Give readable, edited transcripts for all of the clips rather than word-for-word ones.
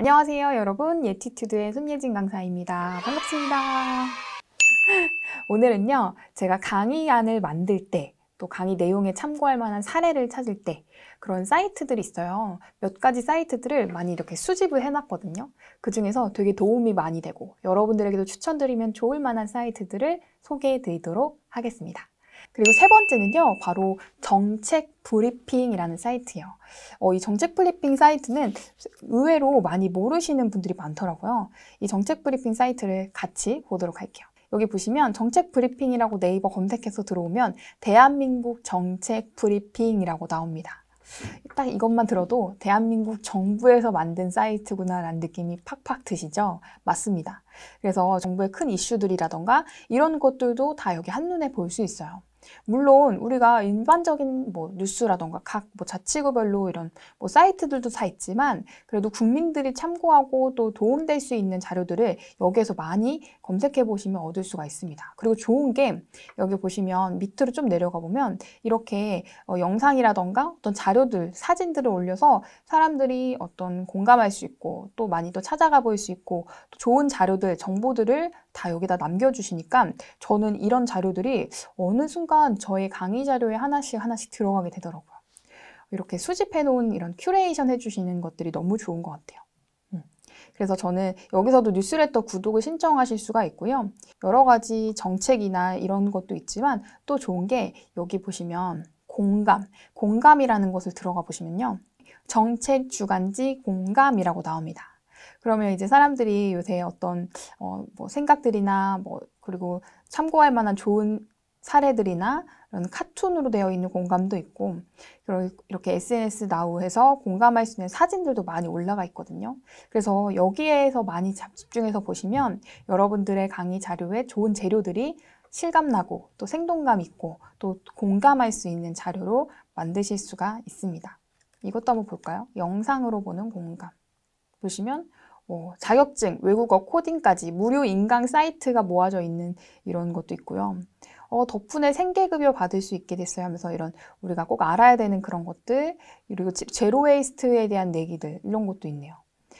안녕하세요 여러분, 예티튜드의 손예진 강사입니다. 반갑습니다. 오늘은요, 제가 강의안을 만들 때, 또 강의 내용에 참고할 만한 사례를 찾을 때 그런 사이트들이 있어요. 몇 가지 사이트들을 많이 이렇게 수집을 해놨거든요. 그 중에서 되게 도움이 많이 되고 여러분들에게도 추천드리면 좋을 만한 사이트들을 소개해 드리도록 하겠습니다. 그리고 세 번째는요, 바로 정책 브리핑이라는 사이트예요. 이 정책 브리핑 사이트는 의외로 많이 모르시는 분들이 많더라고요. 이 정책 브리핑 사이트를 같이 보도록 할게요. 여기 보시면 정책 브리핑이라고 네이버 검색해서 들어오면 대한민국 정책 브리핑이라고 나옵니다. 딱 이것만 들어도 대한민국 정부에서 만든 사이트구나 라는 느낌이 팍팍 드시죠? 맞습니다. 그래서 정부의 큰 이슈들이라던가 이런 것들도 다 여기 한눈에 볼 수 있어요. 물론 우리가 일반적인 뉴스라던가 각 자치구별로 이런 사이트들도 다 있지만 그래도 국민들이 참고하고 또 도움될 수 있는 자료들을 여기에서 많이 검색해 보시면 얻을 수가 있습니다. 그리고 좋은 게 여기 보시면 밑으로 좀 내려가 보면 이렇게 영상이라던가 어떤 자료들, 사진들을 올려서 사람들이 어떤 공감할 수 있고 또 많이 또 찾아가 볼 수 있고 또 좋은 자료들, 정보들을 다 여기다 남겨주시니까 저는 이런 자료들이 어느 순간 저의 강의 자료에 하나씩 들어가게 되더라고요. 이렇게 수집해 놓은 이런 큐레이션 해주시는 것들이 너무 좋은 것 같아요. 그래서 저는 여기서도 뉴스레터 구독을 신청하실 수가 있고요. 여러 가지 정책이나 이런 것도 있지만 또 좋은 게 여기 보시면 공감이라는 것을 들어가 보시면요. 정책 주간지 공감이라고 나옵니다. 그러면 이제 사람들이 요새 어떤 생각들이나 그리고 참고할 만한 좋은 사례들이나 이런 카툰으로 되어 있는 공감도 있고 그리고 이렇게 SNS 나우에서 공감할 수 있는 사진들도 많이 올라가 있거든요. 그래서 여기에서 많이 집중해서 보시면 여러분들의 강의 자료에 좋은 재료들이 실감나고 또 생동감 있고 또 공감할 수 있는 자료로 만드실 수가 있습니다. 이것도 한번 볼까요? 영상으로 보는 공감. 보시면 자격증, 외국어, 코딩까지 무료 인강 사이트가 모아져 있는 이런 것도 있고요. 덕분에 생계급여 받을 수 있게 됐어요 하면서 이런 우리가 꼭 알아야 되는 그런 것들, 그리고 제로 웨이스트에 대한 얘기들 이런 것도 있네요.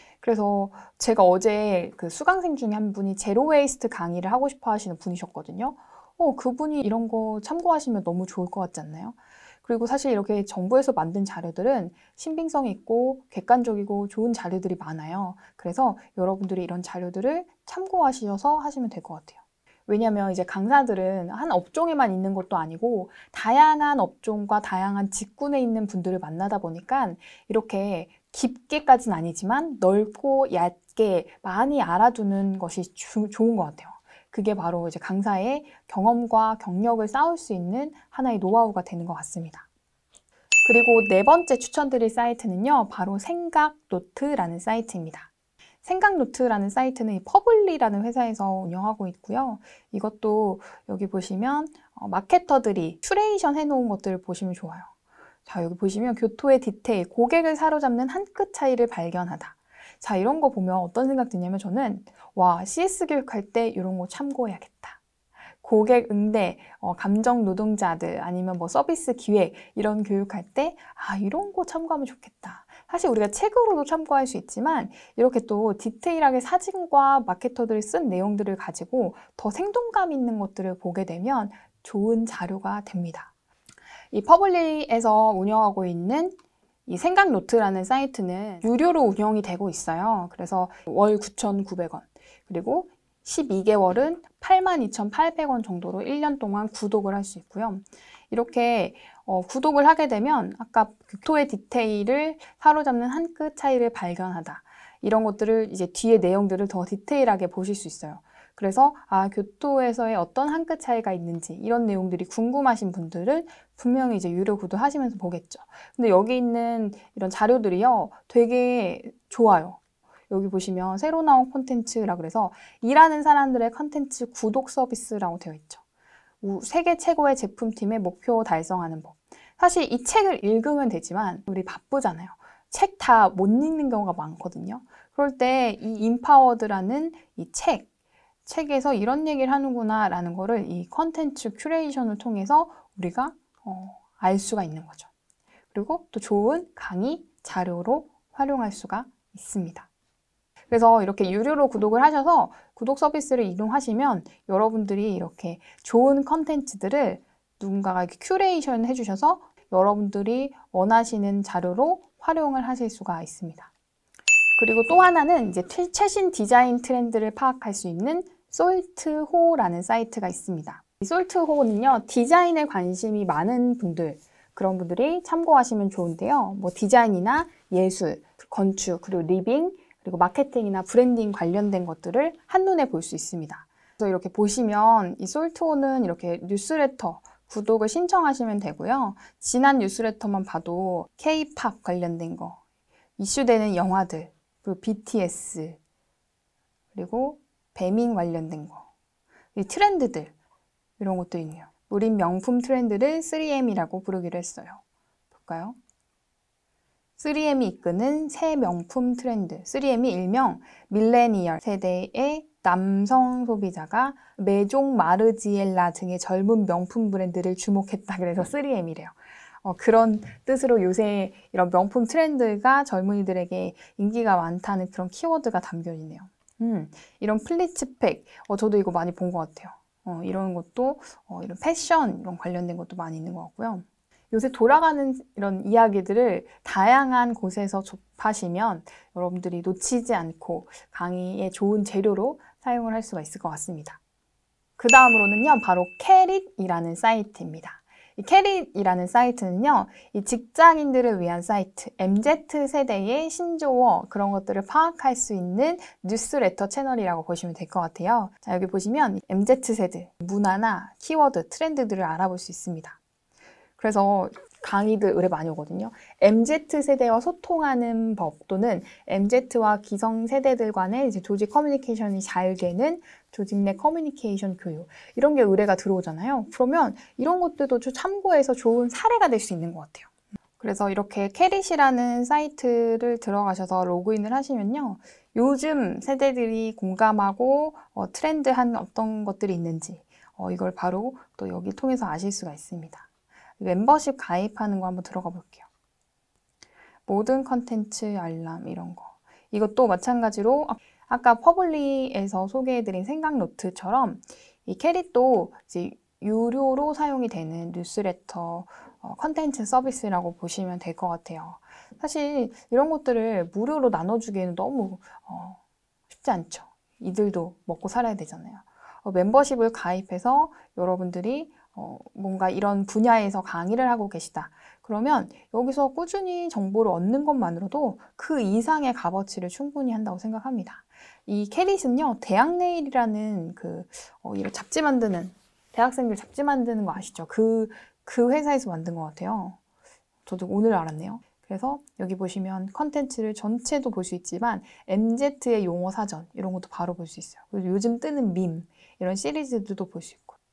그래서 제가 어제 그 수강생 중에 한 분이 제로 웨이스트 강의를 하고 싶어 하시는 분이셨거든요. 그분이 이런 거 참고하시면 너무 좋을 것 같지 않나요? 그리고 사실 이렇게 정부에서 만든 자료들은 신빙성이 있고 객관적이고 좋은 자료들이 많아요. 그래서 여러분들이 이런 자료들을 참고하셔서 하시면 될 것 같아요. 왜냐하면 이제 강사들은 한 업종에만 있는 것도 아니고 다양한 업종과 다양한 직군에 있는 분들을 만나다 보니까 이렇게 깊게까지는 아니지만 넓고 얕게 많이 알아두는 것이 좋은 것 같아요. 그게 바로 이제 강사의 경험과 경력을 쌓을 수 있는 하나의 노하우가 되는 것 같습니다. 그리고 네 번째 추천드릴 사이트는요, 바로 생각노트라는 사이트입니다. 생각노트라는 사이트는 이 퍼블리라는 회사에서 운영하고 있고요. 이것도 여기 보시면 마케터들이 큐레이션 해놓은 것들을 보시면 좋아요. 자, 여기 보시면 교토의 디테일, 고객을 사로잡는 한 끗 차이를 발견하다. 자, 이런 거 보면 어떤 생각 드냐면 저는 와, CS 교육할 때 이런 거 참고해야겠다. 고객 응대, 감정 노동자들 아니면 서비스 기획 이런 교육할 때 이런 거 참고하면 좋겠다. 사실 우리가 책으로도 참고할 수 있지만 이렇게 또 디테일하게 사진과 마케터들이 쓴 내용들을 가지고 더 생동감 있는 것들을 보게 되면 좋은 자료가 됩니다. 이 퍼블리에서 운영하고 있는 이 생각노트라는 사이트는 유료로 운영이 되고 있어요. 그래서 월 9,900원 그리고 12개월은 82,800원 정도로 1년 동안 구독을 할 수 있고요. 이렇게 구독을 하게 되면 아까 교토의 디테일을 사로잡는 한 끗 차이를 발견하다. 이런 것들을 이제 뒤에 내용들을 더 디테일하게 보실 수 있어요. 그래서 교토에서의 어떤 한 끗 차이가 있는지 이런 내용들이 궁금하신 분들은 분명히 이제 유료 구독하시면서 보겠죠. 근데 여기 있는 이런 자료들이요, 되게 좋아요. 여기 보시면 새로 나온 콘텐츠라 그래서 일하는 사람들의 콘텐츠 구독 서비스라고 되어 있죠. 세계 최고의 제품팀의 목표 달성하는 법. 사실 이 책을 읽으면 되지만 우리 바쁘잖아요. 책 다 못 읽는 경우가 많거든요. 그럴 때 이 인파워드라는 이 책에서 이런 얘기를 하는구나 라는 거를 이 콘텐츠 큐레이션을 통해서 우리가 알 수가 있는 거죠. 그리고 또 좋은 강의 자료로 활용할 수가 있습니다. 그래서 이렇게 유료로 구독을 하셔서 구독 서비스를 이용하시면 여러분들이 이렇게 좋은 컨텐츠들을 누군가가 이렇게 큐레이션 해주셔서 여러분들이 원하시는 자료로 활용을 하실 수가 있습니다. 그리고 또 하나는 이제 최신 디자인 트렌드를 파악할 수 있는 솔트호라는 사이트가 있습니다. 이 솔트호는요, 디자인에 관심이 많은 분들, 그런 분들이 참고하시면 좋은데요. 뭐 디자인이나 예술, 건축, 그리고 리빙, 그리고 마케팅이나 브랜딩 관련된 것들을 한눈에 볼 수 있습니다. 그래서 이렇게 보시면 이 솔트호는 이렇게 뉴스레터 구독을 신청하시면 되고요. 지난 뉴스레터만 봐도 K-팝 관련된 거, 이슈되는 영화들, 그리고 BTS, 그리고 배민 관련된 거, 이 트렌드들, 이런 것도 있네요. 우린 명품 트렌드를 3M이라고 부르기로 했어요. 볼까요? 3M이 이끄는 새 명품 트렌드. 3M이 일명 밀레니얼 세대의 남성 소비자가 메종 마르지엘라 등의 젊은 명품 브랜드를 주목했다. 그래서 3M이래요. 그런 뜻으로 요새 이런 명품 트렌드가 젊은이들에게 인기가 많다는 그런 키워드가 담겨 있네요. 이런 플리츠팩, 저도 이거 많이 본 것 같아요. 이런 것도 이런 패션 이런 관련된 것도 많이 있는 것 같고요. 요새 돌아가는 이런 이야기들을 다양한 곳에서 접하시면 여러분들이 놓치지 않고 강의의 좋은 재료로 사용을 할 수가 있을 것 같습니다. 그 다음으로는요, 바로 캐릿이라는 사이트입니다. 이 캐릿이라는 사이트는요, 이 직장인들을 위한 사이트, MZ세대의 신조어 그런 것들을 파악할 수 있는 뉴스레터 채널이라고 보시면 될 것 같아요. 자, 여기 보시면 MZ세대, 문화나 키워드, 트렌드들을 알아볼 수 있습니다. 그래서 강의들 의뢰 많이 오거든요. MZ세대와 소통하는 법 또는 MZ와 기성세대들 간의 이제 조직 커뮤니케이션이 잘 되는 조직 내 커뮤니케이션 교육 이런 게 의뢰가 들어오잖아요. 그러면 이런 것들도 좀 참고해서 좋은 사례가 될 수 있는 것 같아요. 그래서 이렇게 캐릿이라는 사이트를 들어가셔서 로그인을 하시면요. 요즘 세대들이 공감하고 트렌드한 어떤 것들이 있는지 이걸 바로 또 여기 통해서 아실 수가 있습니다. 멤버십 가입하는 거 한번 들어가 볼게요. 모든 컨텐츠 알람 이런 거. 이것도 마찬가지로 아까 퍼블리에서 소개해드린 생각노트처럼 이 캐릿도 이제 유료로 사용이 되는 뉴스레터 컨텐츠 서비스라고 보시면 될 것 같아요. 사실 이런 것들을 무료로 나눠주기에는 너무 쉽지 않죠. 이들도 먹고 살아야 되잖아요. 멤버십을 가입해서 여러분들이 뭔가 이런 분야에서 강의를 하고 계시다. 그러면 여기서 꾸준히 정보를 얻는 것만으로도 그 이상의 값어치를 충분히 한다고 생각합니다. 이 캐릿은요, 대학네일이라는 이런 잡지 만드는, 대학생들 잡지 만드는 거 아시죠? 그 회사에서 만든 것 같아요. 저도 오늘 알았네요. 그래서 여기 보시면 컨텐츠를 전체도 볼 수 있지만 MZ의 용어 사전 이런 것도 바로 볼 수 있어요. 그리고 요즘 뜨는 밈 이런 시리즈들도 볼 수 있고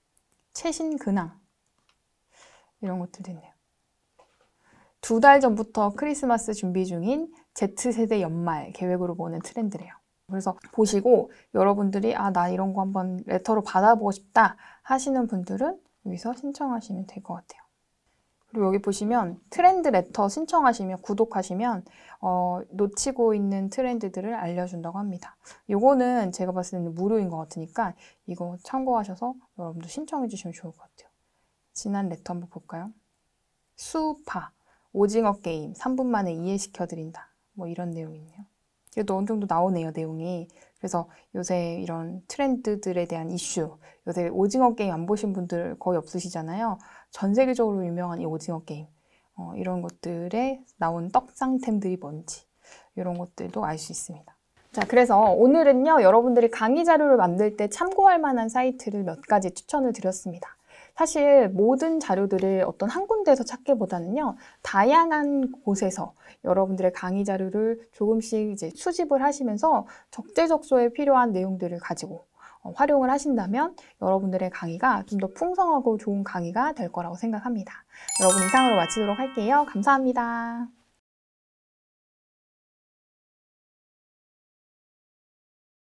최신 근황 이런 것들도 있네요. 2달 전부터 크리스마스 준비 중인 Z세대 연말 계획으로 보는 트렌드래요. 그래서 보시고 여러분들이 나 이런 거 한번 레터로 받아보고 싶다 하시는 분들은 여기서 신청하시면 될 것 같아요. 그리고 여기 보시면 트렌드 레터 신청하시면 구독하시면 놓치고 있는 트렌드들을 알려준다고 합니다. 요거는 제가 봤을 때는 무료인 것 같으니까 이거 참고하셔서 여러분도 신청해 주시면 좋을 것 같아요. 지난 레터 한번 볼까요? 수파, 오징어 게임 3분 만에 이해시켜드린다. 뭐 이런 내용이 있네요. 그래도 어느 정도 나오네요, 내용이. 그래서 요새 이런 트렌드들에 대한 이슈, 요새 오징어 게임 안 보신 분들 거의 없으시잖아요. 전 세계적으로 유명한 이 오징어 게임, 이런 것들에 나온 떡상템들이 뭔지 이런 것들도 알 수 있습니다. 자, 그래서 오늘은요, 여러분들이 강의 자료를 만들 때 참고할 만한 사이트를 몇 가지 추천을 드렸습니다. 사실 모든 자료들을 어떤 한 군데에서 찾기보다는요, 다양한 곳에서 여러분들의 강의 자료를 조금씩 이제 수집을 하시면서 적재적소에 필요한 내용들을 가지고 활용을 하신다면 여러분들의 강의가 좀 더 풍성하고 좋은 강의가 될 거라고 생각합니다. 여러분 이상으로 마치도록 할게요. 감사합니다.